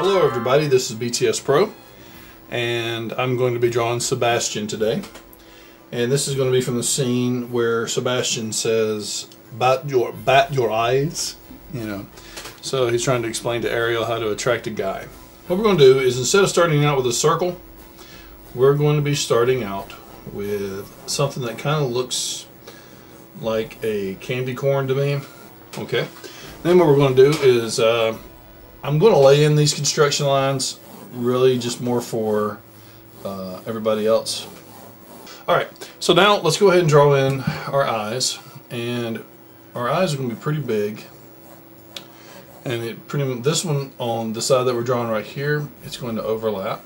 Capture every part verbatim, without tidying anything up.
Hello everybody, this is B T S Pro, and I'm going to be drawing Sebastian today. And this is going to be from the scene where Sebastian says, bat your, bat your eyes, you know. So he's trying to explain to Ariel how to attract a guy. What we're going to do is, instead of starting out with a circle, we're going to be starting out with something that kind of looks like a candy corn to me. Okay. Then what we're going to do is, uh, I'm going to lay in these construction lines, really just more for uh, everybody else. Alright, so now let's go ahead and draw in our eyes. And our eyes are going to be pretty big. And it pretty much, this one on the side that we're drawing right here, it's going to overlap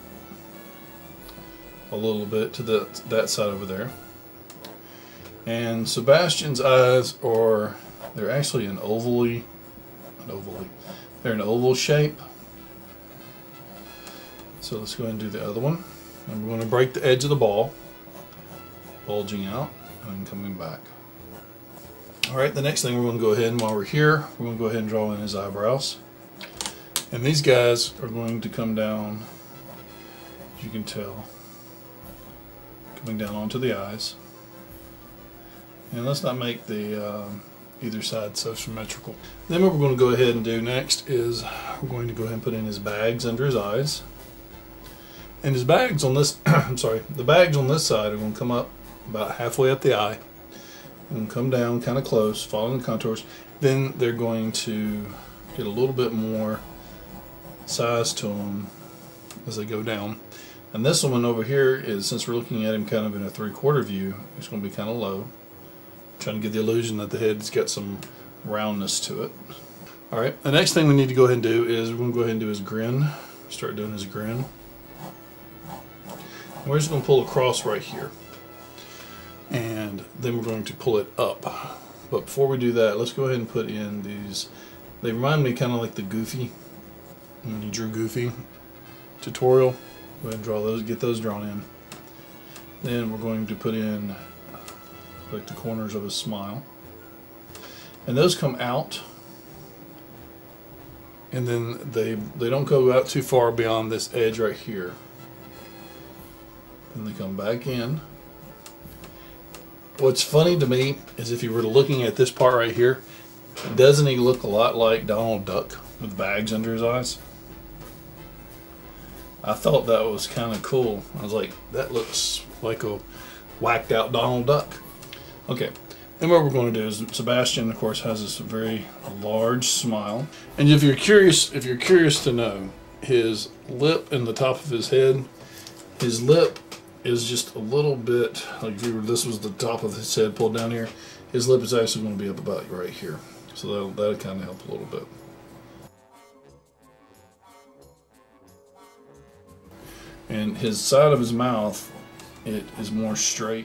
a little bit to the, that side over there. And Sebastian's eyes are, they're actually an ovally, an ovally, they're an oval shape. So let's go ahead and do the other one. And we're going to break the edge of the ball, bulging out and coming back. Alright, the next thing we're going to go ahead and, while we're here, we're going to go ahead and draw in his eyebrows. And these guys are going to come down, as you can tell, coming down onto the eyes. And let's not make the uh, either side so symmetrical. Then what we're going to go ahead and do next is we're going to go ahead and put in his bags under his eyes. And his bags on this, I'm sorry, the bags on this side are going to come up about halfway up the eye and come down kind of close, following the contours. Then they're going to get a little bit more size to them as they go down. And this one over here is, since we're looking at him kind of in a three-quarter view, it's going to be kind of low. Trying to get the illusion that the head's got some roundness to it. Alright, the next thing we need to go ahead and do is we're going to go ahead and do his grin. Start doing his grin. And we're just going to pull across right here. And then we're going to pull it up. But before we do that, let's go ahead and put in these. They remind me kind of like the Goofy, when you drew Goofy tutorial. Go ahead and draw those, get those drawn in. Then we're going to put in like the corners of his smile, and those come out, and then they they don't go out too far beyond this edge right here. Then they come back in. What's funny to me is, if you were looking at this part right here, doesn't he look a lot like Donald Duck with bags under his eyes? I thought that was kind of cool. I was like, that looks like a whacked out Donald Duck. Okay, then what we're going to do is, Sebastian, of course, has this very large smile. And if you're curious, if you're curious to know, his lip in the top of his head, his lip is just a little bit, like if you were, this was the top of his head pulled down here, his lip is actually going to be up about right here. So that'll, that'll kind of help a little bit. And his side of his mouth, it is more straight.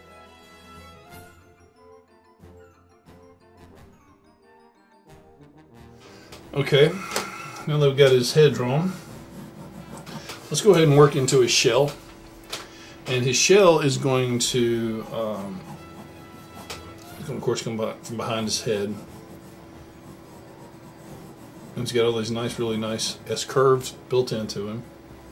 Okay, now that we've got his head drawn, let's go ahead and work into his shell. And his shell is going to, um, it's going to, of course, come back from behind his head. And he's got all these nice, really nice S-curves built into him.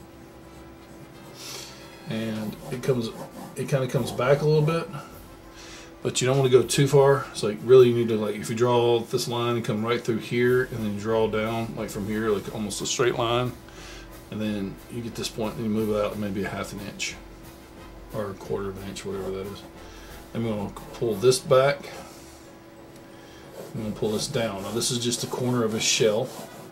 And it comes, it kind of comes back a little bit, but you don't want to go too far. It's like, really, you need to, like, if you draw this line and come right through here, and then you draw down, like from here, like almost a straight line, and then you get this point, and you move it out maybe a half an inch, or a quarter of an inch, whatever that is. And we're going to pull this back. I'm going to pull this down. Now this is just the corner of his shell.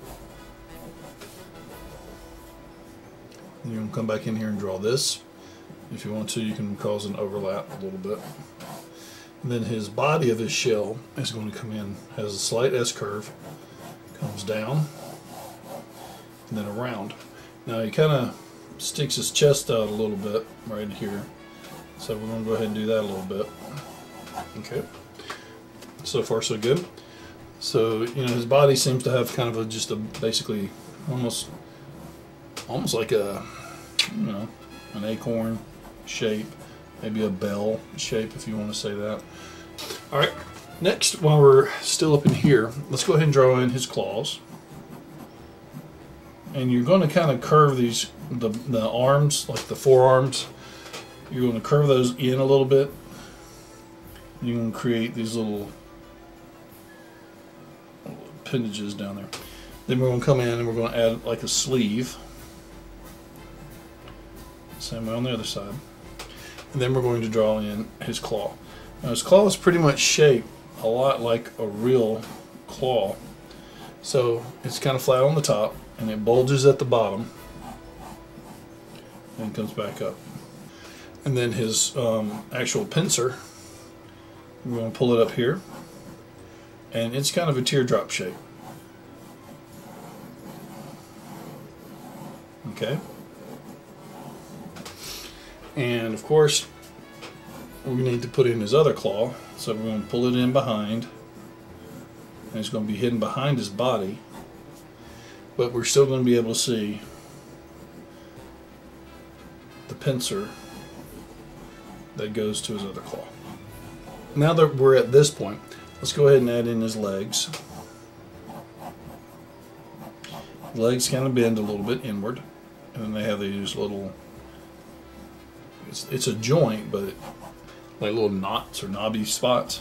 And you're going to come back in here and draw this. If you want to, you can cause an overlap a little bit. And then his body of his shell is going to come in, has a slight S-curve, comes down, and then around. Now he kind of sticks his chest out a little bit right here. So we're going to go ahead and do that a little bit. Okay. So far so good. So, you know, his body seems to have kind of a, just a basically almost almost like a, you know, an acorn shape, maybe a bell shape if you want to say that. Alright, next, while we're still up in here, let's go ahead and draw in his claws. and you're going to kind of curve these the, the arms, like the forearms. You're going to curve those in a little bit. You're going to create these little appendages down there. Then we're going to come in and we're going to add like a sleeve. Same way on the other side. And then we're going to draw in his claw. Now his claw is pretty much shaped a lot like a real claw. So it's kind of flat on the top and it bulges at the bottom and comes back up. And then his um, actual pincer, we're going to pull it up here, and it's kind of a teardrop shape. Okay. And of course, we need to put in his other claw, so we're going to pull it in behind, and it's going to be hidden behind his body, but we're still going to be able to see the pincer that goes to his other claw. Now that we're at this point, let's go ahead and add in his legs. The legs kind of bend a little bit inward, and then they have these little, it's, it's a joint, but it, like little knots or knobby spots.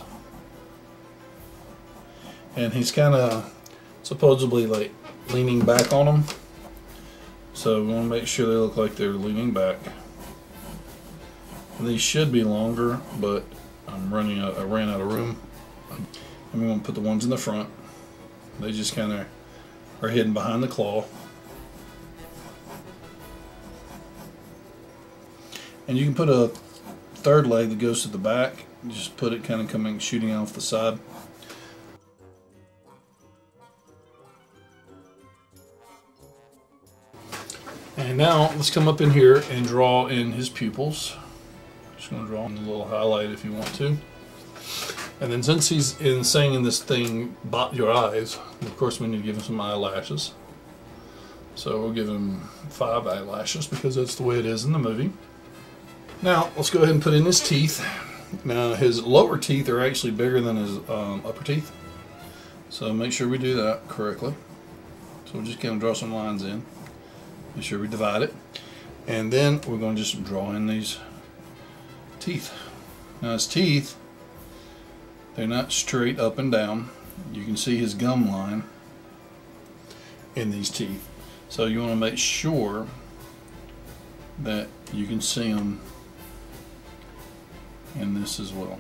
And he's kind of supposedly like leaning back on them, so we want to make sure they look like they're leaning back. And these should be longer, but I'm running out, I ran out of room. And we want to put the ones in the front. They just kind of are hidden behind the claw. And you can put a third leg that goes to the back. Just put it kind of coming, shooting off the side. And now let's come up in here and draw in his pupils. Just going to draw in a little highlight if you want to. And then since he's in saying in this thing, "bot your eyes," of course we need to give him some eyelashes. So we'll give him five eyelashes because that's the way it is in the movie. Now let's go ahead and put in his teeth. Now his lower teeth are actually bigger than his um, upper teeth, so make sure we do that correctly. So we're just going to draw some lines in. Make sure we divide it, and then we're going to just draw in these teeth. Now his teeth, they're not straight up and down. You can see his gum line in these teeth, so you want to make sure that you can see them in this as well.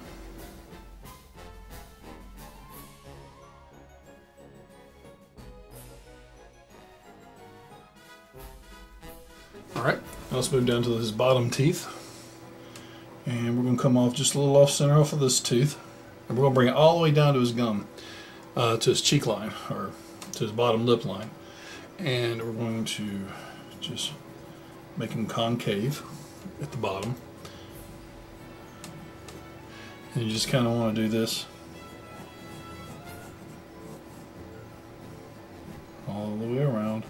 Alright, now let's move down to his bottom teeth. And we're going to come off just a little off center off of this tooth. And we're going to bring it all the way down to his gum, uh, to his cheek line, or to his bottom lip line. And we're going to just make him concave at the bottom. And you just kind of want to do this all the way around.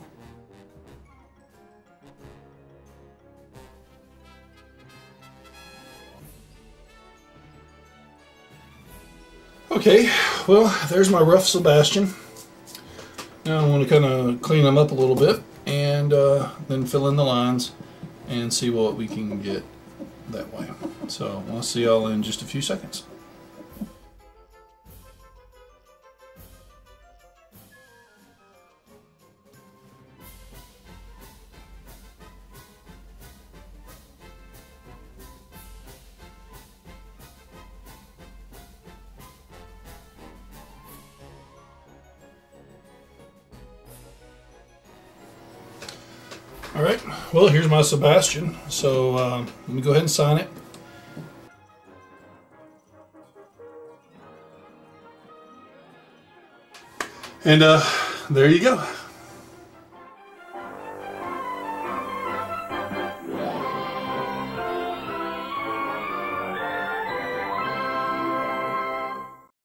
Okay, well, there's my rough Sebastian. Now I want to kind of clean them up a little bit and uh, then fill in the lines and see what we can get that way. So I'll see y'all in just a few seconds. Alright, well, here's my Sebastian. So uh, let me go ahead and sign it. And uh, there you go.